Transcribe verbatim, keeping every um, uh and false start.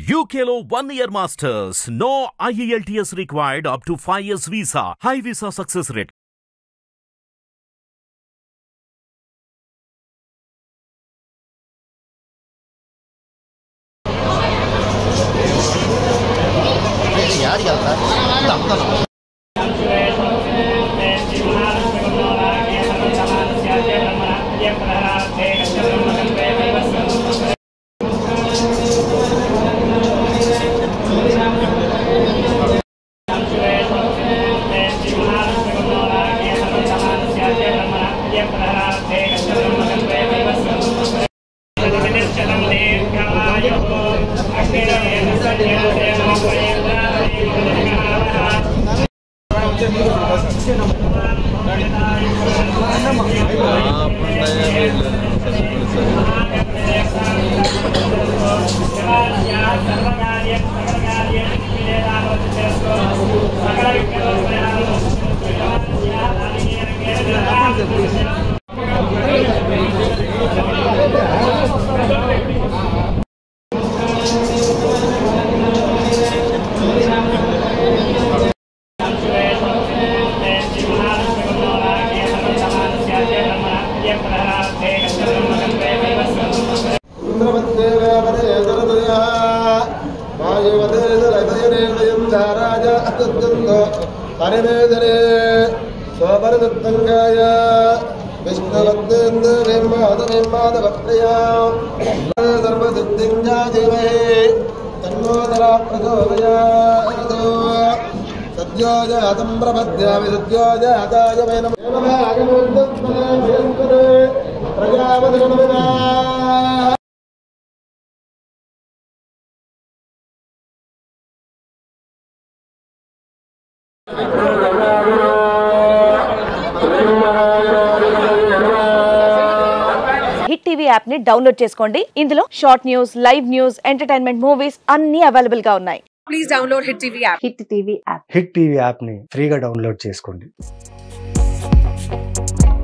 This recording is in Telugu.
U K లో one year masters. No I E L T S required up to five years visa. High visa success rate. यार यार हरिवेदने स्वरदत्तंगाय विष्णुवत्तेन्द्रे माधवे माधवप्रिया सर्वसिद्धिंजा जीवहे तन्नोदरा प्रचोदयात् सद्यो जातं प्रपद्यामि सद्यो जाताय वै नमः आगमोत्तमने भयङ्करे प्रजापतिर्नमः హిట్ టీవీ యాప్ ని డౌన్లోడ్ చేసుకోండి. ఇందులో short news, live news, entertainment movies అన్ని అవైలబుల్ గా ఉన్నాయి. Please download Hit TV app. Hit TV app Hit TV app ని ఫ్రీగా డౌన్లోడ్ చేసుకోండి.